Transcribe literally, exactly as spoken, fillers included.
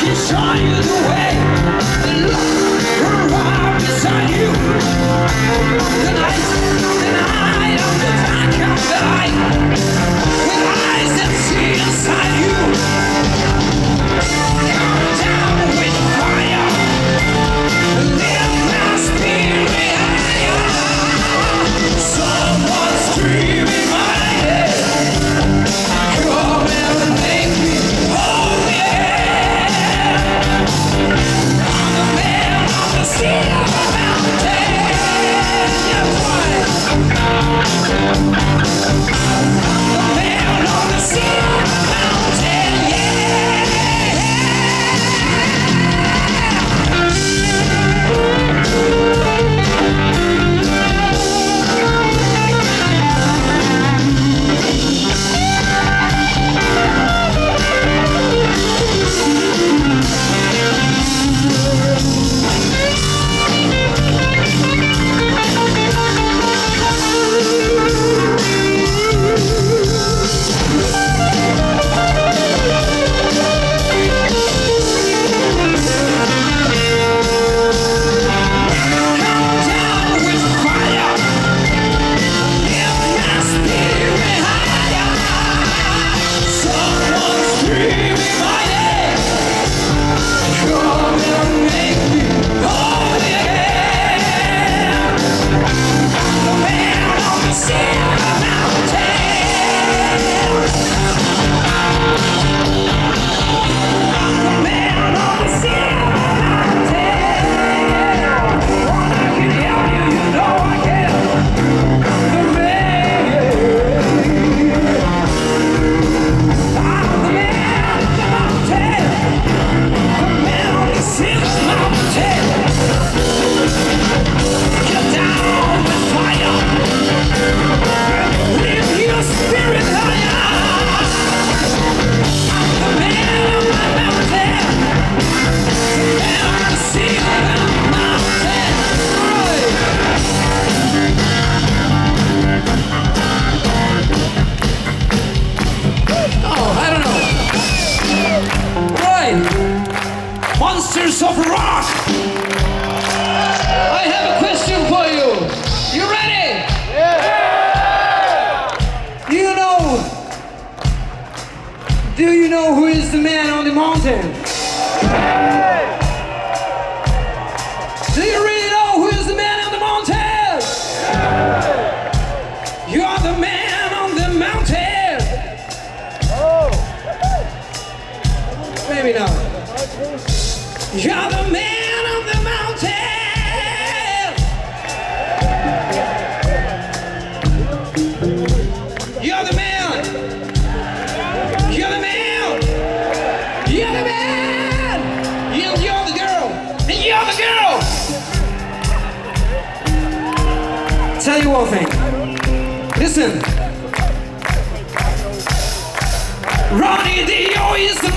Monsters of Rock! I have a question for you. You ready? Yeah! Do you know, do you know who is the man on the mountain? Yeah! Do you really know who is the man on the mountain? Yeah! You are the man on the mountain! Oh! Maybe not. You're the man on the mountain. You're the man. You're the man. You're the man. And you're the girl. And you're the girl. Tell you one thing. Listen. Ronnie Dio is the